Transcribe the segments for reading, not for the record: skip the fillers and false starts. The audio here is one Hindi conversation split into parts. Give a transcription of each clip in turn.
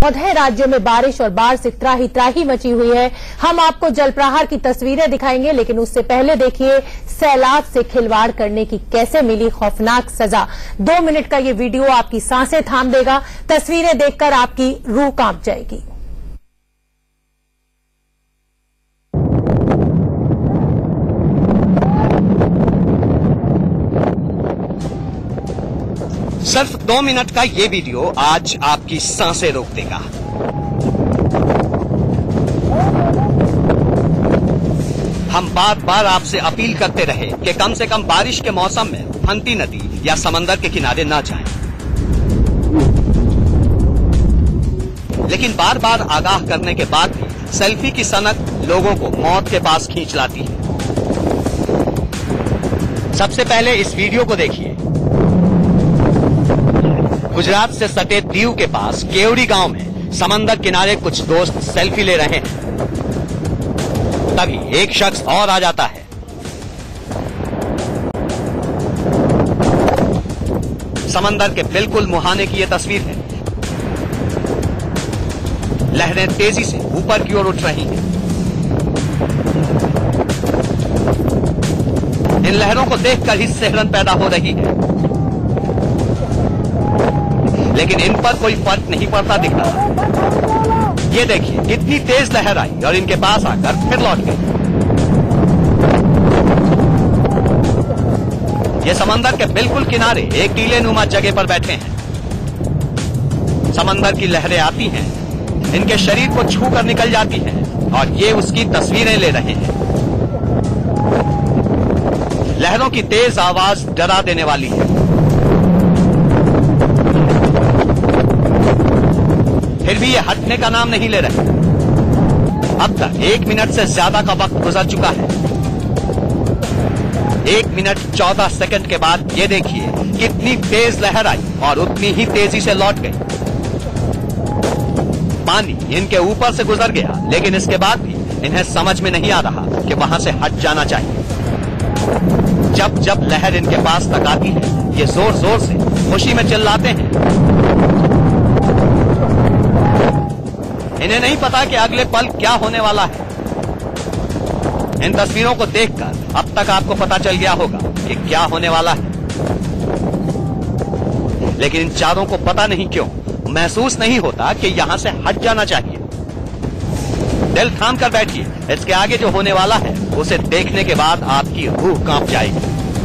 14 राज्यों में बारिश और बाढ़ से त्राही त्राही मची हुई है। हम आपको जलप्रहार की तस्वीरें दिखाएंगे, लेकिन उससे पहले देखिए सैलाब से खिलवाड़ करने की कैसे मिली खौफनाक सजा। 2 मिनट का ये वीडियो आपकी सांसें थाम देगा। तस्वीरें देखकर आपकी रूह कांप जाएगी। सिर्फ 2 मिनट का ये वीडियो आज आपकी सांसें रोक देगा। हम बार बार आपसे अपील करते रहे कि कम से कम बारिश के मौसम में फंती नदी या समंदर के किनारे न जाएं। लेकिन बार बार आगाह करने के बाद भी सेल्फी की सनक लोगों को मौत के पास खींच लाती है। सबसे पहले इस वीडियो को देखिए। गुजरात से सटे दीव के पास केवड़ी गांव में समंदर किनारे कुछ दोस्त सेल्फी ले रहे हैं। तभी एक शख्स और आ जाता है। समंदर के बिल्कुल मुहाने की यह तस्वीर है। लहरें तेजी से ऊपर की ओर उठ रही हैं। इन लहरों को देखकर ही सिहरन पैदा हो रही है, लेकिन इन पर कोई फर्क नहीं पड़ता दिख रहा। ये देखिए कितनी तेज लहर आई और इनके पास आकर फिर लौट गई। ये समंदर के बिल्कुल किनारे एक टीले नुमा जगह पर बैठे हैं। समंदर की लहरें आती हैं, इनके शरीर को छू कर निकल जाती हैं और ये उसकी तस्वीरें ले रहे हैं। लहरों की तेज आवाज डरा देने वाली है। फिर भी ये हटने का नाम नहीं ले रहे। अब तक 1 मिनट से ज्यादा का वक्त गुजर चुका है। 1 मिनट 14 सेकंड के बाद ये देखिए कितनी तेज लहर आई और उतनी ही तेजी से लौट गई। पानी इनके ऊपर से गुजर गया, लेकिन इसके बाद भी इन्हें समझ में नहीं आ रहा कि वहां से हट जाना चाहिए। जब जब लहर इनके पास तक आती है, ये जोर जोर से खुशी में चिल्लाते हैं। इन्हें नहीं पता कि अगले पल क्या होने वाला है। इन तस्वीरों को देखकर अब तक आपको पता चल गया होगा कि क्या होने वाला है, लेकिन इन चारों को पता नहीं क्यों महसूस नहीं होता कि यहां से हट जाना चाहिए। दिल थाम कर बैठिए, इसके आगे जो होने वाला है उसे देखने के बाद आपकी रूह कांप जाएगी।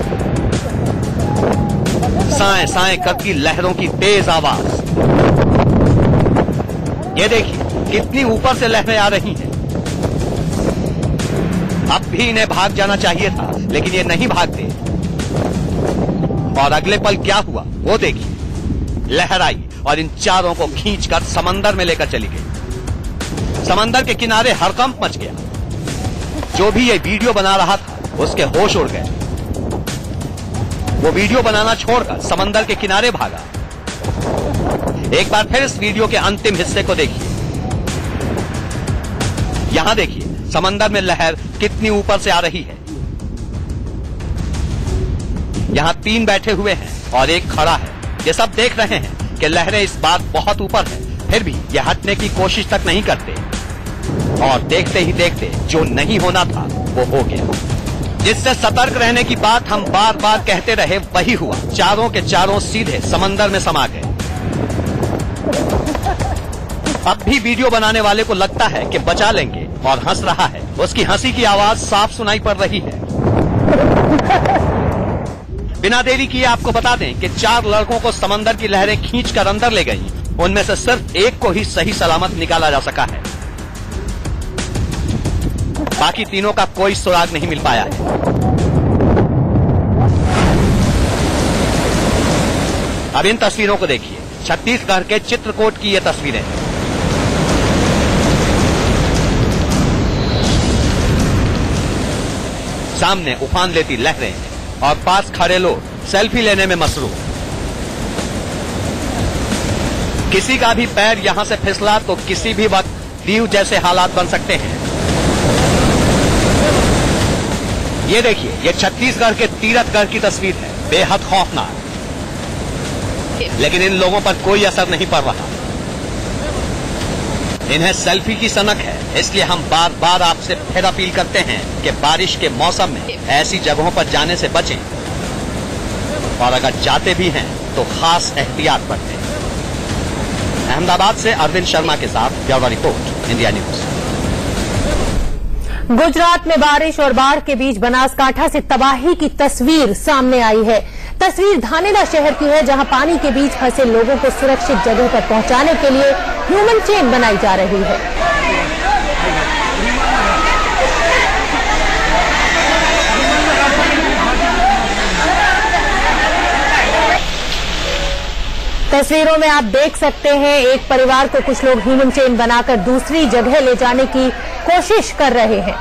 साएं साएं करती लहरों की तेज आवाज। ये देखिए कितनी ऊपर से लहरें आ रही हैं। अब भी इन्हें भाग जाना चाहिए था, लेकिन ये नहीं भागते। और अगले पल क्या हुआ वो देखिए। लहर आई और इन चारों को खींचकर समंदर में लेकर चली गई। समंदर के किनारे हड़कंप मच गया। जो भी ये वीडियो बना रहा था उसके होश उड़ गए। वो वीडियो बनाना छोड़कर समंदर के किनारे भागा। एक बार फिर इस वीडियो के अंतिम हिस्से को देखिए। यहां देखिए समंदर में लहर कितनी ऊपर से आ रही है। यहां 3 बैठे हुए हैं और एक खड़ा है। ये सब देख रहे हैं कि लहरें इस बार बहुत ऊपर है, फिर भी ये हटने की कोशिश तक नहीं करते। और देखते ही देखते जो नहीं होना था वो हो गया। जिससे सतर्क रहने की बात हम बार बार कहते रहे वही हुआ। चारों के चारों सीधे समंदर में समा गए। अब भी वीडियो बनाने वाले को लगता है कि बचा लेंगे और हंस रहा है। उसकी हंसी की आवाज साफ सुनाई पड़ रही है। बिना देरी किए आपको बता दें कि 4 लड़कों को समंदर की लहरें खींचकर अंदर ले गईं। उनमें से सिर्फ एक को ही सही सलामत निकाला जा सका है। बाकी तीनों का कोई सुराग नहीं मिल पाया है। अब इन तस्वीरों को देखिए। छत्तीसगढ़ के चित्रकूट की ये तस्वीरें। सामने उफान लेती लहरें और पास खड़े लोग सेल्फी लेने में मसरूफ। किसी का भी पैर यहां से फिसला तो किसी भी वक्त दीव जैसे हालात बन सकते हैं। ये देखिए, ये छत्तीसगढ़ के तीरथगढ़ की तस्वीर है। बेहद खौफनाक, लेकिन इन लोगों पर कोई असर नहीं पड़ रहा। इन्हें सेल्फी की सनक है, इसलिए हम बार बार आपसे फिर अपील करते हैं कि बारिश के मौसम में ऐसी जगहों पर जाने से बचें और अगर जाते भी हैं तो खास एहतियात बरतें। अहमदाबाद से अरविंद शर्मा के साथ bureau report, India news. Gujarat में बारिश और बाढ़ के बीच बनासकांठा से तबाही की तस्वीर सामने आई है। तस्वीर धानेरा शहर की है, जहां पानी के बीच फंसे लोगों को सुरक्षित जगह पर पहुंचाने के लिए ह्यूमन चेन बनाई जा रही है। तस्वीरों में आप देख सकते हैं, एक परिवार को कुछ लोग ह्यूमन चेन बनाकर दूसरी जगह ले जाने की कोशिश कर रहे हैं।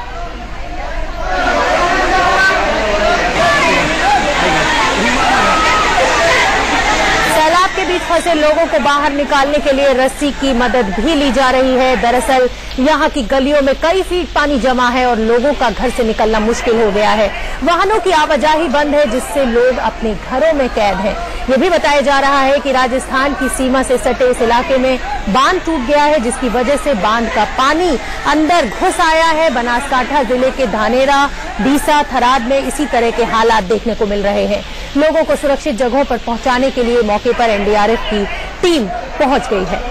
सैलाब के बीच फंसे लोगों को बाहर निकालने के लिए रस्सी की मदद भी ली जा रही है। दरअसल यहाँ की गलियों में कई फीट पानी जमा है और लोगों का घर से निकलना मुश्किल हो गया है। वाहनों की आवाजाही बंद है, जिससे लोग अपने घरों में कैद हैं। ये भी बताया जा रहा है कि राजस्थान की सीमा से सटे इस इलाके में बांध टूट गया है, जिसकी वजह से बांध का पानी अंदर घुस आया है। बनासकांठा जिले के धानेरा, डीसा, थराद में इसी तरह के हालात देखने को मिल रहे हैं। लोगों को सुरक्षित जगहों पर पहुंचाने के लिए मौके पर एनडीआरएफ की टीम पहुंच गई है।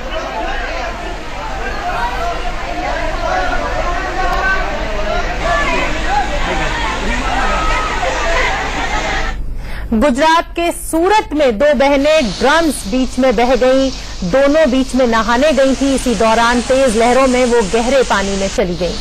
गुजरात के सूरत में दो बहनें ड्रम्स बीच में बह गईं। दोनों बीच में नहाने गई थी। इसी दौरान तेज लहरों में वो गहरे पानी में चली गईं।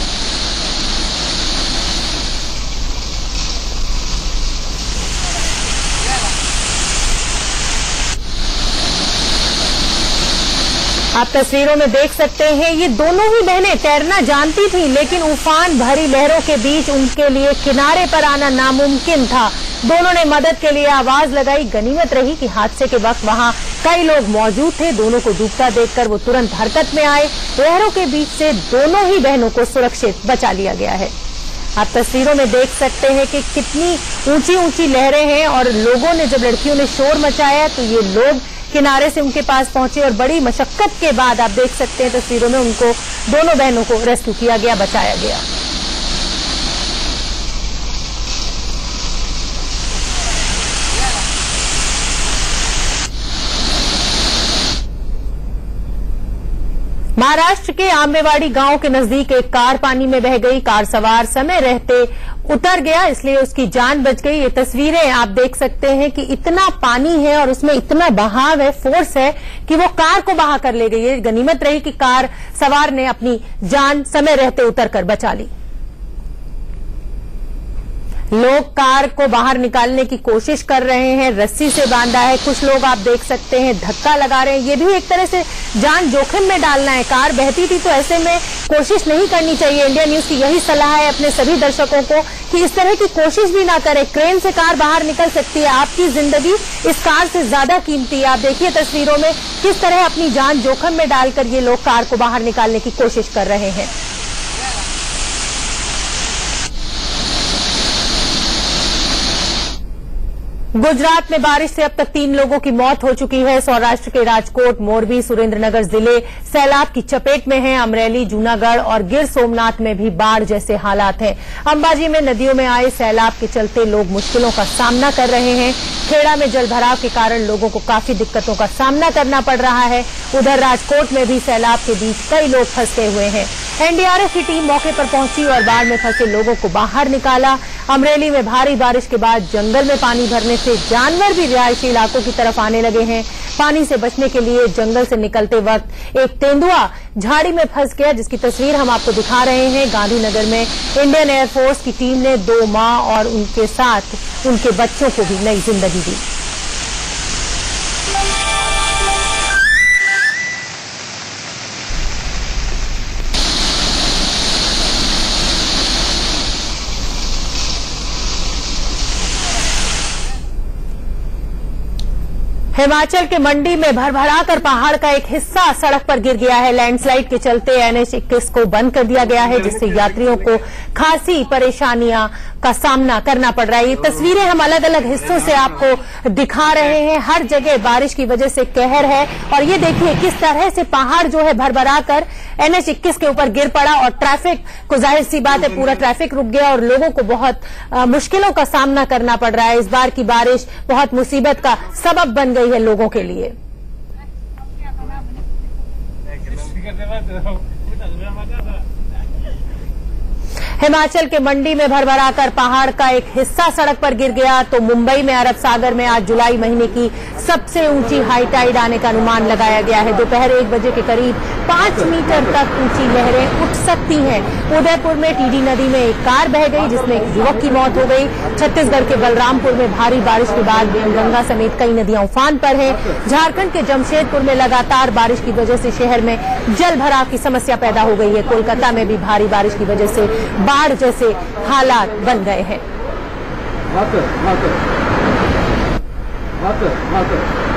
आप तस्वीरों में देख सकते हैं, ये दोनों ही बहनें तैरना जानती थी, लेकिन उफान भरी लहरों के बीच उनके लिए किनारे पर आना नामुमकिन था। दोनों ने मदद के लिए आवाज लगाई। गनीमत रही कि हादसे के वक्त वहां कई लोग मौजूद थे। दोनों को डूबता देखकर वो तुरंत हरकत में आए। लहरों के बीच से दोनों ही बहनों को सुरक्षित बचा लिया गया है। आप तस्वीरों में देख सकते हैं कि कितनी ऊंची ऊंची लहरें हैं और लोगों ने, जब लड़कियों ने शोर मचाया तो ये लोग किनारे से उनके पास पहुंचे और बड़ी मशक्कत के बाद आप देख सकते हैं तस्वीरों में उनको, दोनों बहनों को रेस्क्यू किया गया, बचाया गया। महाराष्ट्र के आंबेवाड़ी गांव के नजदीक एक कार पानी में बह गई। कार सवार समय रहते उतर गया, इसलिए उसकी जान बच गई। ये तस्वीरें आप देख सकते हैं कि इतना पानी है और उसमें इतना बहाव है, फोर्स है कि वो कार को बहा कर ले गई है। गनीमत रही कि कार सवार ने अपनी जान समय रहते उतरकर बचा ली। लोग कार को बाहर निकालने की कोशिश कर रहे हैं, रस्सी से बांधा है। कुछ लोग आप देख सकते हैं धक्का लगा रहे हैं। ये भी एक तरह से जान जोखिम में डालना है। कार बहती थी तो ऐसे में कोशिश नहीं करनी चाहिए। इंडिया न्यूज की यही सलाह है अपने सभी दर्शकों को कि इस तरह की कोशिश भी ना करें। क्रेन से कार बाहर निकल सकती है, आपकी जिंदगी इस कार से ज्यादा कीमती है। आप देखिए तस्वीरों में किस तरह अपनी जान जोखिम में डालकर ये लोग कार को बाहर निकालने की कोशिश कर रहे हैं। गुजरात में बारिश से अब तक 3 लोगों की मौत हो चुकी है। सौराष्ट्र के राजकोट, मोरबी, सुरेंद्रनगर जिले सैलाब की चपेट में हैं। अमरेली, जूनागढ़ और गिर सोमनाथ में भी बाढ़ जैसे हालात हैं। अंबाजी में नदियों में आए सैलाब के चलते लोग मुश्किलों का सामना कर रहे हैं। खेड़ा में जलभराव के कारण लोगों को काफी दिक्कतों का सामना करना पड़ रहा है। उधर राजकोट में भी सैलाब के बीच कई लोग फंसे हुए हैं। एनडीआरएफ की टीम मौके पर पहुंची और बाढ़ में फंसे लोगों को बाहर निकाला। अमरेली में भारी बारिश के बाद जंगल में पानी भरने से जानवर भी रिहायशी इलाकों की तरफ आने लगे हैं। पानी से बचने के लिए जंगल से निकलते वक्त एक तेंदुआ झाड़ी में फंस गया, जिसकी तस्वीर हम आपको दिखा रहे हैं। गांधीनगर में इंडियन एयरफोर्स की टीम ने 2 मां और उनके साथ उनके बच्चों को भी नई जिंदगी दी। हिमाचल के मंडी में भरभराकर पहाड़ का एक हिस्सा सड़क पर गिर गया है। लैंडस्लाइड के चलते NH21 को बंद कर दिया गया है, जिससे यात्रियों को खासी परेशानियां का सामना करना पड़ रहा है। ये तस्वीरें हम अलग अलग हिस्सों से आपको दिखा रहे हैं। हर जगह बारिश की वजह से कहर है और ये देखिए किस तरह से पहाड़ जो है भरभराकर NH21 के ऊपर गिर पड़ा और ट्रैफिक को, जाहिर सी बात है, पूरा ट्रैफिक रुक गया और लोगों को बहुत मुश्किलों का सामना करना पड़ रहा है। इस बार की बारिश बहुत मुसीबत का सबब बन गई है लोगों के लिए। हिमाचल के मंडी में भरभराकर पहाड़ का एक हिस्सा सड़क पर गिर गया तो मुंबई में अरब सागर में आज जुलाई महीने की सबसे ऊंची हाई टाइड आने का अनुमान लगाया गया है। दोपहर 1 बजे के करीब 5 मीटर तक ऊंची लहरें उठ सकती हैं। उदयपुर में टीडी नदी में एक कार बह गई, जिसमें एक युवक की मौत हो गई। छत्तीसगढ़ के बलरामपुर में भारी बारिश के बाद गंगा समेत कई नदियां उफान पर हैं। झारखंड के जमशेदपुर में लगातार बारिश की वजह से शहर में जल भराव की समस्या पैदा हो गई है। कोलकाता में भी भारी बारिश की वजह से बाढ़ जैसे हालात बन गए हैं।